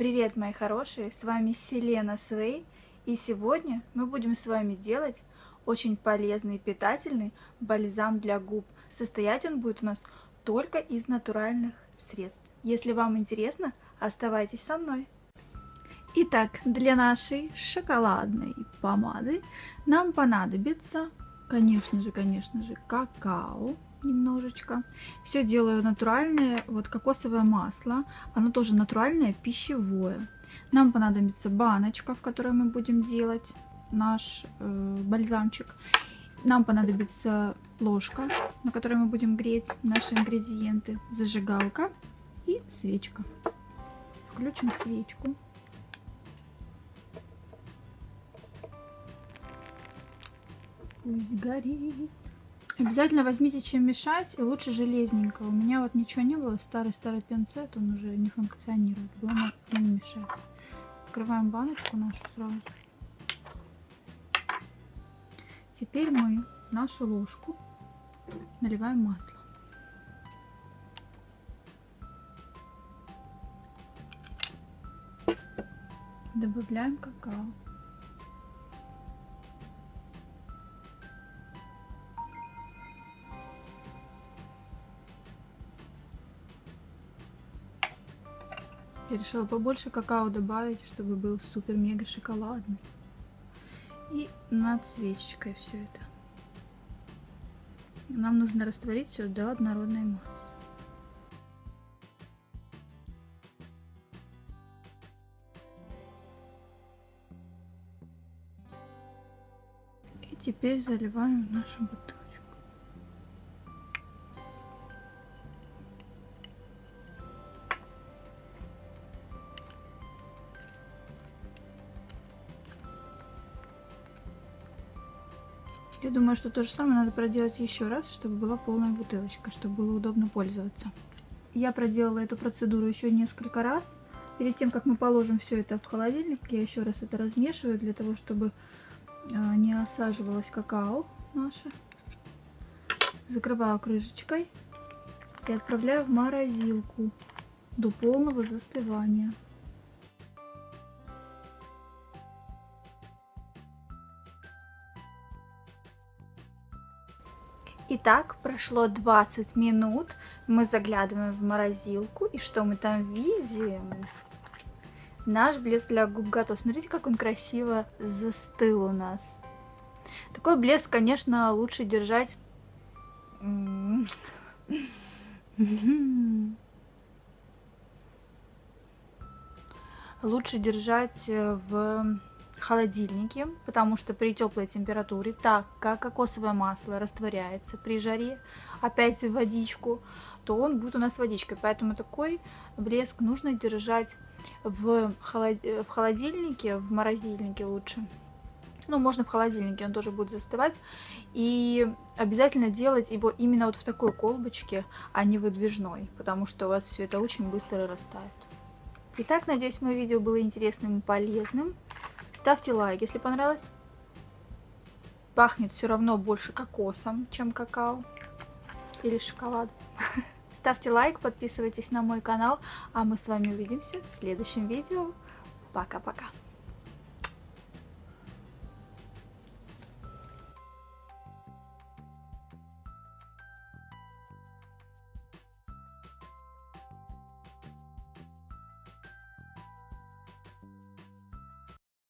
Привет, мои хорошие, с вами Селена Свей, и сегодня мы будем с вами делать очень полезный и питательный бальзам для губ. Состоять он будет у нас только из натуральных средств. Если вам интересно, оставайтесь со мной. Итак, для нашей шоколадной помады нам понадобится, конечно же, какао. Немножечко. Все делаю натуральное, вот кокосовое масло, оно тоже натуральное, пищевое. Нам понадобится баночка, в которой мы будем делать наш бальзамчик. Нам понадобится ложка, на которой мы будем греть наши ингредиенты, зажигалка и свечка. Включим свечку. Пусть горит. Обязательно возьмите чем мешать, и лучше железненького. У меня вот ничего не было, старый пинцет, он уже не функционирует, дома не мешает. Открываем баночку нашу сразу. Теперь мы в нашу ложку наливаем масло. Добавляем какао. Я решила побольше какао добавить, чтобы был супер-мега шоколадный. И над свечечкой все это. Нам нужно растворить все до однородной массы. И теперь заливаем в нашу бутылку. Я думаю, что то же самое надо проделать еще раз, чтобы была полная бутылочка, чтобы было удобно пользоваться. Я проделала эту процедуру еще несколько раз. Перед тем, как мы положим все это в холодильник, я еще раз это размешиваю, для того, чтобы не осаживалось какао наше. Закрываю крышечкой и отправляю в морозилку до полного застывания. Итак, прошло 20 минут, мы заглядываем в морозилку, и что мы там видим? Наш блеск для губ готов. Смотрите, как он красиво застыл у нас. Такой блеск, конечно, лучше держать... Лучше держать в холодильнике, потому что при теплой температуре, так как кокосовое масло растворяется при жаре, опять в водичку, то он будет у нас водичкой. Поэтому такой блеск нужно держать в холодильнике, в морозильнике лучше. Ну, можно в холодильнике, он тоже будет застывать. И обязательно делать его именно вот в такой колбочке, а не выдвижной, потому что у вас все это очень быстро растает. Итак, надеюсь, мое видео было интересным и полезным. Ставьте лайк, если понравилось. Пахнет все равно больше кокосом, чем какао или шоколад. Ставьте лайк, подписывайтесь на мой канал, а мы с вами увидимся в следующем видео. Пока-пока.